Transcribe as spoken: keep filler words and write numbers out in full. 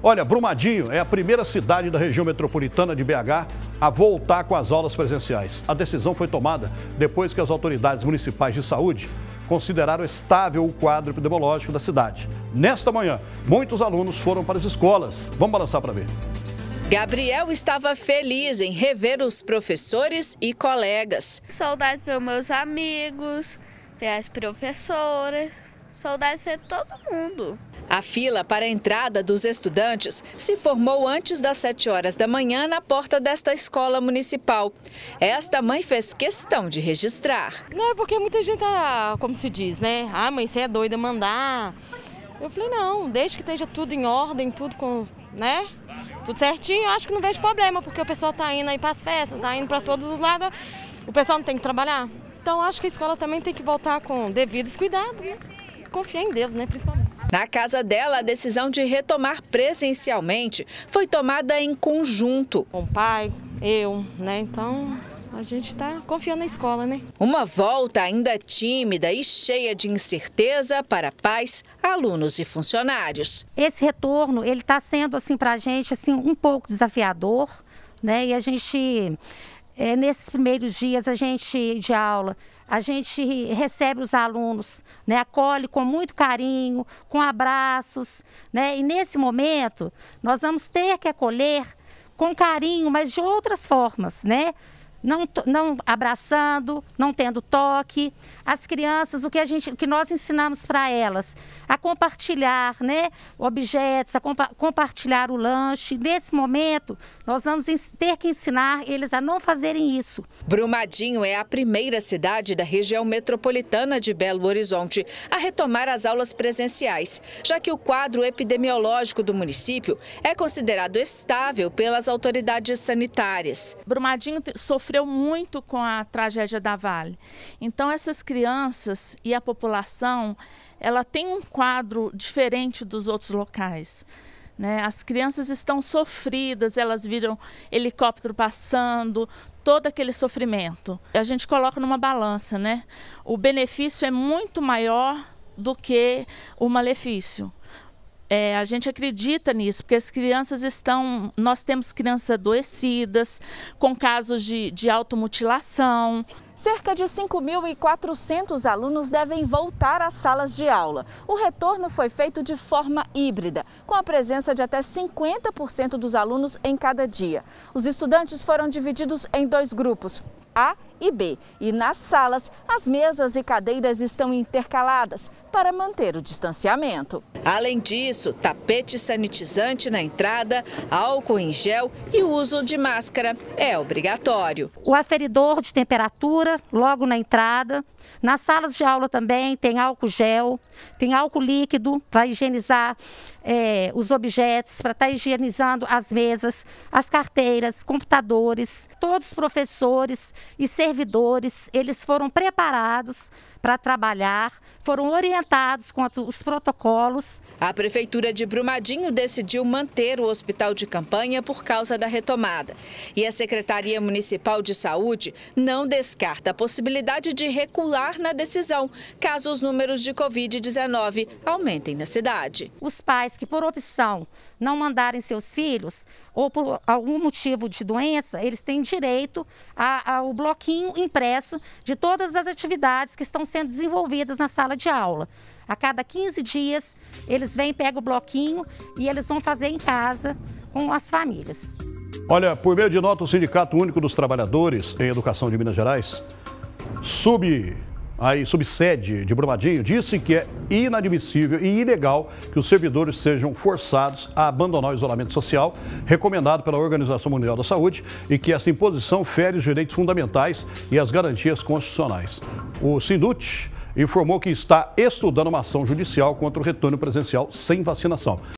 Olha, Brumadinho é a primeira cidade da região metropolitana de B H a voltar com as aulas presenciais. A decisão foi tomada depois que as autoridades municipais de saúde consideraram estável o quadro epidemiológico da cidade. Nesta manhã, muitos alunos foram para as escolas. Vamos balançar para ver. Gabriel estava feliz em rever os professores e colegas. Saudades pelos meus amigos, pelas professoras, saudades de todo mundo. A fila para a entrada dos estudantes se formou antes das sete horas da manhã na porta desta escola municipal. Esta mãe fez questão de registrar. Não, é porque muita gente, tá, como se diz, né? Ah, mãe, você é doida, mandar. Eu falei, não, desde que esteja tudo em ordem, tudo com, né? Tudo certinho, eu acho que não vejo problema, porque o pessoal tá indo aí para as festas, tá indo para todos os lados, o pessoal não tem que trabalhar. Então, acho que a escola também tem que voltar com devidos cuidados, né? Confiar em Deus, né, principalmente. Na casa dela, a decisão de retomar presencialmente foi tomada em conjunto. Com o pai, eu, né, então a gente está confiando na escola, né? Uma volta ainda tímida e cheia de incerteza para pais, alunos e funcionários. Esse retorno, ele está sendo, assim, para a gente, assim, um pouco desafiador, né, e a gente... É, nesses primeiros dias a gente, de aula, a gente recebe os alunos, né, acolhe com muito carinho, com abraços, né, e nesse momento nós vamos ter que acolher com carinho, mas de outras formas, né? Não, não abraçando, não tendo toque. As crianças, o que, a gente, o que nós ensinamos para elas? A compartilhar, né, objetos, a compa compartilhar o lanche. Nesse momento, nós vamos ter que ensinar eles a não fazerem isso. Brumadinho é a primeira cidade da região metropolitana de Belo Horizonte a retomar as aulas presenciais, já que o quadro epidemiológico do município é considerado estável pelas autoridades sanitárias. Brumadinho sofreu muito com a tragédia da Vale. Então essas crianças e a população, ela tem um quadro diferente dos outros locais, né? As crianças estão sofridas, elas viram helicóptero passando, todo aquele sofrimento. A gente coloca numa balança, né? O benefício é muito maior do que o malefício. É, a gente acredita nisso, porque as crianças estão... Nós temos crianças adoecidas, com casos de, de automutilação. Cerca de cinco mil e quatrocentos alunos devem voltar às salas de aula. O retorno foi feito de forma híbrida, com a presença de até cinquenta por cento dos alunos em cada dia. Os estudantes foram divididos em dois grupos, A e B, e nas salas as mesas e cadeiras estão intercaladas para manter o distanciamento. Além disso, tapete sanitizante na entrada, álcool em gel e o uso de máscara é obrigatório. O aferidor de temperatura logo na entrada. Nas salas de aula também tem álcool gel, tem álcool líquido para higienizar é, os objetos, para estar tá higienizando as mesas, as carteiras, computadores. Todos os professores e servidores, eles foram preparados para trabalhar, foram orientados quanto os protocolos. A Prefeitura de Brumadinho decidiu manter o hospital de campanha por causa da retomada. E a Secretaria Municipal de Saúde não descarta a possibilidade de recuar na decisão, caso os números de covid dezenove aumentem na cidade. Os pais que, por opção, não mandarem seus filhos, ou por algum motivo de doença, eles têm direito a, ao bloquinho impresso de todas as atividades que estão sendo desenvolvidas na sala de aula. A cada quinze dias, eles vêm, pegam o bloquinho e eles vão fazer em casa com as famílias. Olha, por meio de nota, o Sindicato Único dos Trabalhadores em Educação de Minas Gerais, sub, aí, subsede de Brumadinho, disse que é inadmissível e ilegal que os servidores sejam forçados a abandonar o isolamento social recomendado pela Organização Mundial da Saúde e que essa imposição fere os direitos fundamentais e as garantias constitucionais. O Sindut informou que está estudando uma ação judicial contra o retorno presencial sem vacinação.